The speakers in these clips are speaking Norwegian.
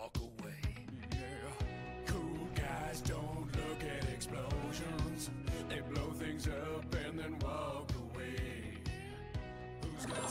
walk away. Yeah. Cool guys don't look at explosions. They blow things up and then walk away. Who's got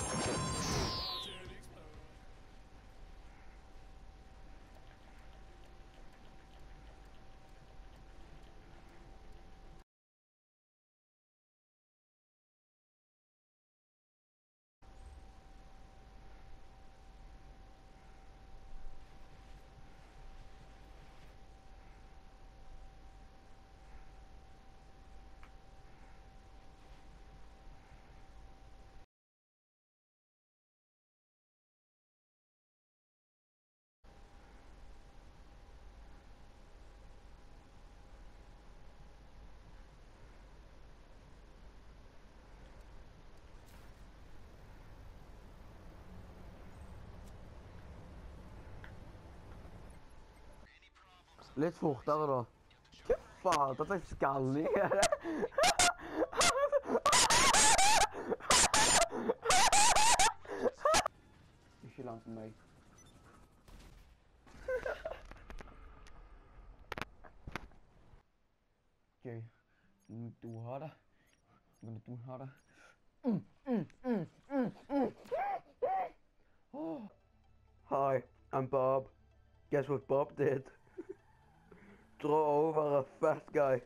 Litt fortere, da. Hva faen? Det er skalling, eller? Ikke langt med meg. OK. Du har det. Du har det. Hi, I'm Bob. Guess what Bob did? Throw over a fat guy.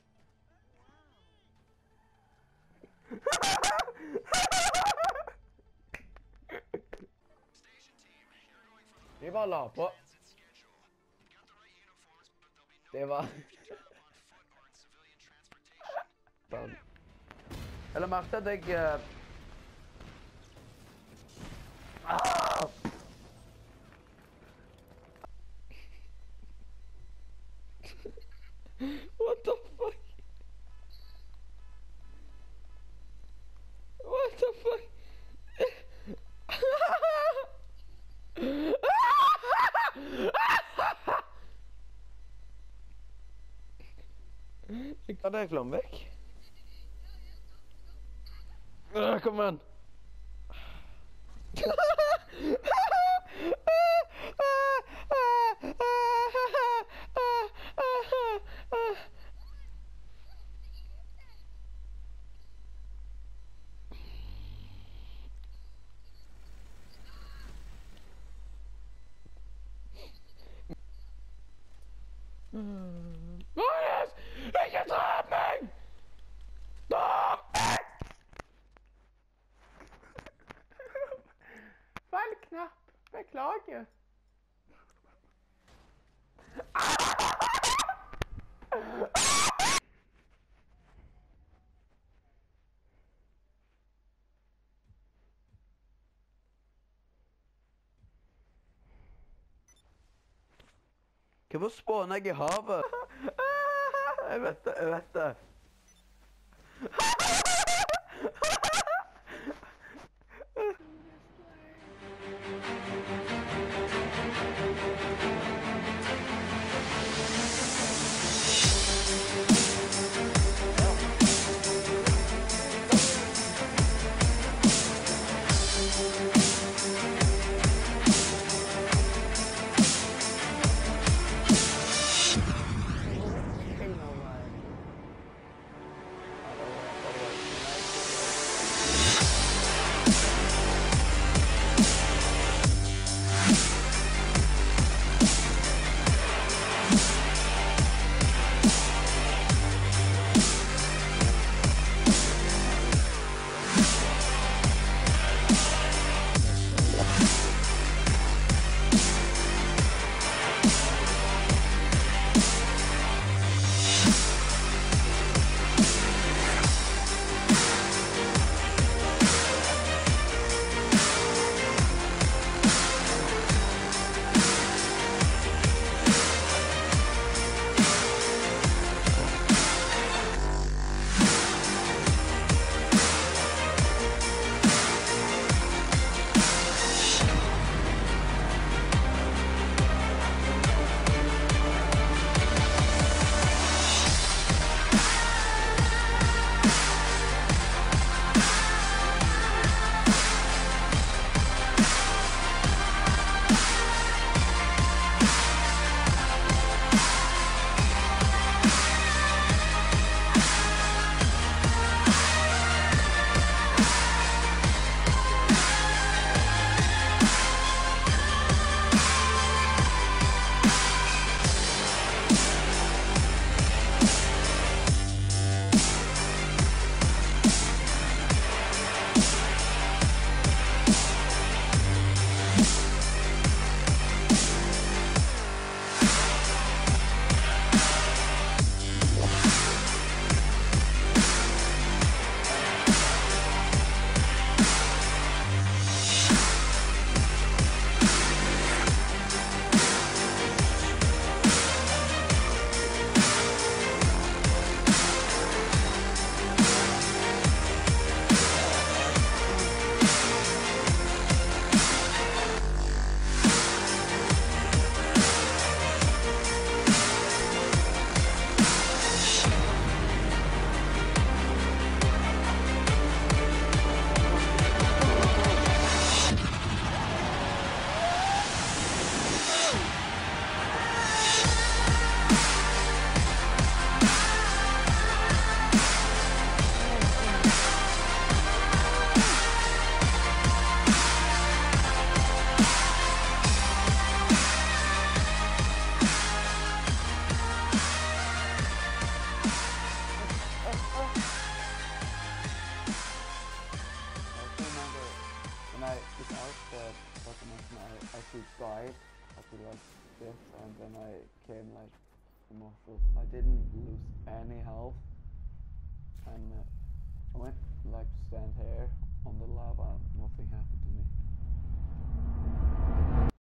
Vi bare la på. Det var... Eller merket at jeg... What the fuck? What the fuck? Kan jeg klemme vekk? Kom igjen. Marius! Ikke drep meg! Feil knapp. Beklager. Hvorfor spåner jeg i havet? Jeg vet det, jeg vet det. actually died actually like this, and then I came like muscle. I didn't lose any health, and I went like to stand here on the lava and nothing happened to me.